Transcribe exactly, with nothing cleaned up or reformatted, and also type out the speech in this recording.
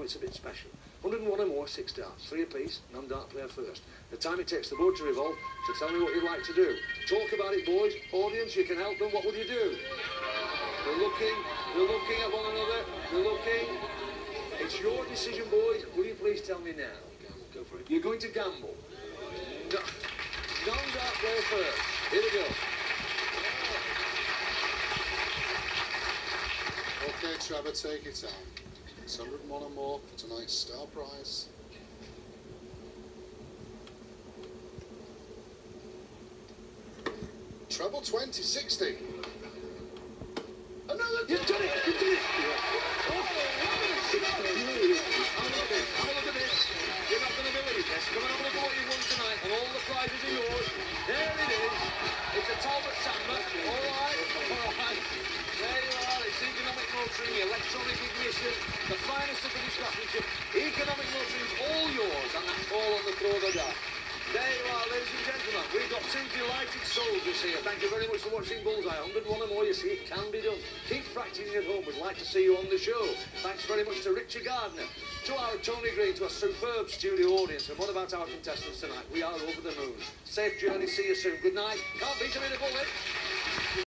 know it's a bit special. one hundred and one or more, six darts, three apiece, non-dart player first. The time it takes the board to revolve to tell me what you'd like to do. Talk about it, boys. Audience, you can help them. What would you do? They're looking, they're looking at one another, they're looking. It's your decision, boys. Will you please tell me now? Go for it. You're going to gamble. No, non-dart player first. Here we go. Okay, Trevor, take it on. It's one hundred and one or more for tonight's star prize. Treble twenty sixty. Another. You've done it! You've done it! Oh, have a look at this. Have a look at this. You're not going to believe this. Come and have a look at what you won tonight, and all the prizes are yours. There it is. It's a Talbot Samba. All right. All right. There you are. It's economic motoring, electronic ignition, the finest of British craftsmanship. Economic motoring is all yours, and that's all on the throw of the dart. There you are, ladies and gentlemen. We've got two delighted soldiers here. Thank you very much for watching Bullseye. one hundred and one or more, you see, it can be done. Keep practising at home. We'd like to see you on the show. Thanks very much to Richard Gardner, to our Tony Green, to a superb studio audience. And what about our contestants tonight? We are over the moon. Safe journey. See you soon. Good night. Can't beat a bit of bullet.